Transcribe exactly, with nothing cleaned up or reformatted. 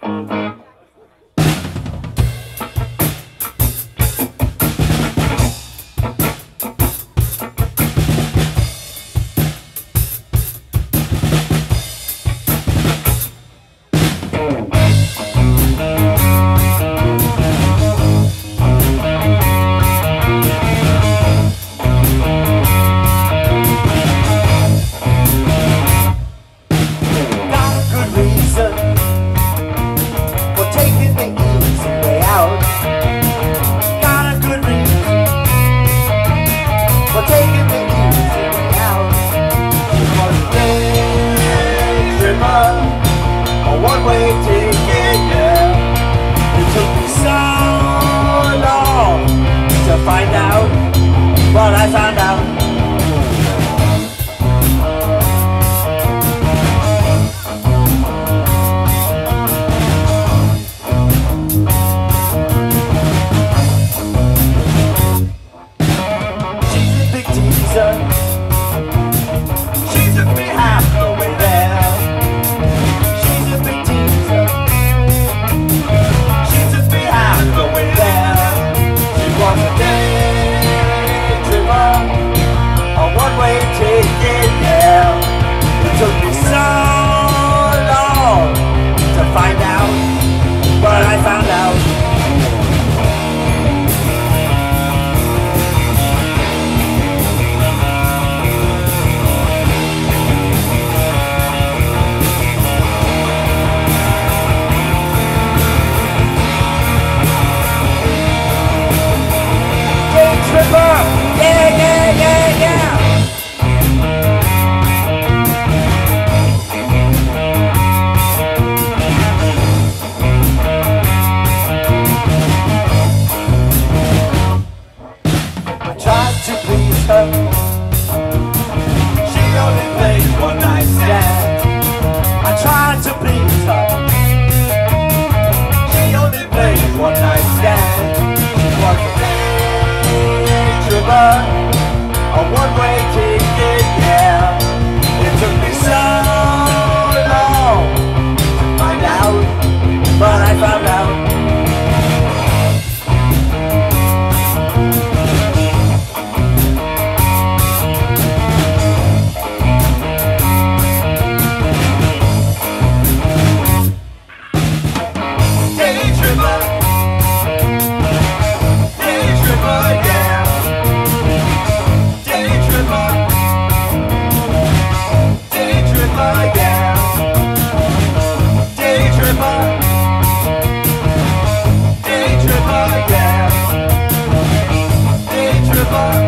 One-way ticket, yeah. It took me so long to find out what I found out. She's a big teaser. She's a big half the way there. Ticket, yeah. It took me so long to find out what I found out. Day tripper, yeah, yeah, yeah, yeah. To please her, she only plays one night stand. I tried to please her, she only plays one night stand. She was a daydreamer, a one-way ticket, yeah. It took me so long to find out, but I found out. Daydreamer,